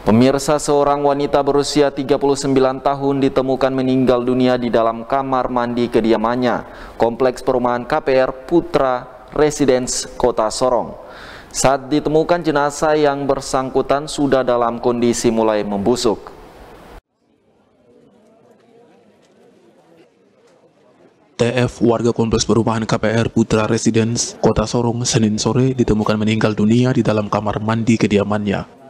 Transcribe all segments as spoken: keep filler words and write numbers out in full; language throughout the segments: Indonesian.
Pemirsa, seorang wanita berusia tiga puluh sembilan tahun ditemukan meninggal dunia di dalam kamar mandi kediamannya, Kompleks Perumahan K P R Putra Residence, Kota Sorong. Saat ditemukan, jenazah yang bersangkutan sudah dalam kondisi mulai membusuk. T F, warga Kompleks Perumahan K P R Putra Residence, Kota Sorong, Senin sore ditemukan meninggal dunia di dalam kamar mandi kediamannya.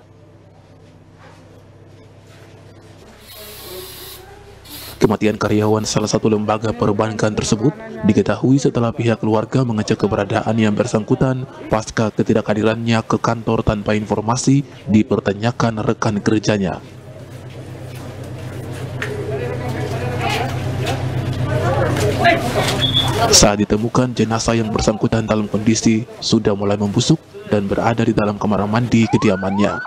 Kematian karyawan salah satu lembaga perbankan tersebut diketahui setelah pihak keluarga mengecek keberadaan yang bersangkutan pasca ketidakhadirannya ke kantor tanpa informasi dipertanyakan rekan kerjanya. Saat ditemukan, jenazah yang bersangkutan dalam kondisi sudah mulai membusuk dan berada di dalam kamar mandi kediamannya.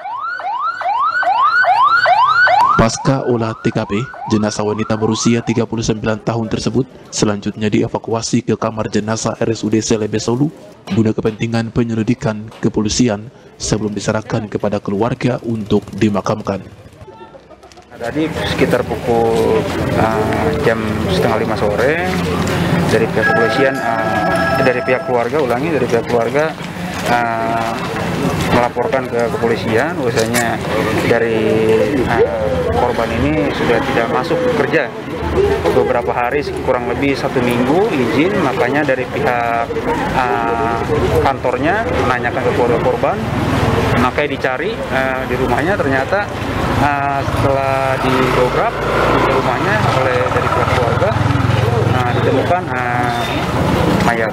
Pasca olah T K P, jenazah wanita berusia tiga puluh sembilan tahun tersebut selanjutnya dievakuasi ke kamar jenazah R S U D Selebe Solu guna kepentingan penyelidikan kepolisian sebelum diserahkan kepada keluarga untuk dimakamkan. Tadi sekitar pukul uh, jam setengah lima sore dari pihak kepolisian, uh, dari pihak keluarga, ulangi dari pihak keluarga uh, melaporkan ke kepolisian, bahwasanya dari uh, korban ini sudah tidak masuk kerja beberapa hari, kurang lebih satu minggu izin. Makanya dari pihak uh, kantornya menanyakan ke keluarga korban, makanya dicari uh, di rumahnya. Ternyata uh, setelah didobrak di rumahnya oleh dari pihak keluarga, uh, ditemukan uh, mayat.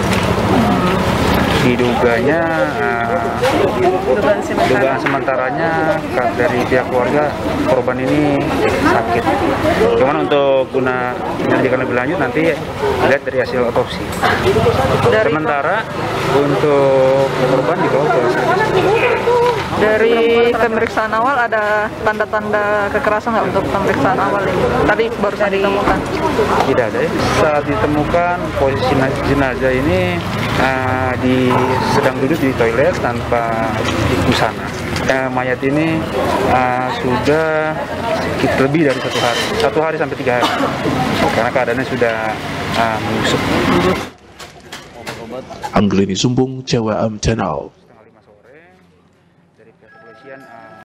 Diduganya uh, dugaan sementara. sementaranya dari pihak keluarga korban ini sakit. Cuman untuk guna penyelidikan lebih lanjut nanti lihat dari hasil otopsi. Dari sementara untuk korban dibawa ke dari pemeriksaan awal ada tanda-tanda kekerasan nggak untuk pemeriksaan awal ini? Tadi baru saja ditemukan. Tidak ada ya. Saat ditemukan posisi jenazah ini uh, di sedang duduk di toilet tanpa busana. Uh, mayat ini uh, sudah lebih dari satu hari, satu hari sampai tiga hari, karena keadaannya sudah uh, membusuk. Anggelini Sumbung, C W M Channel.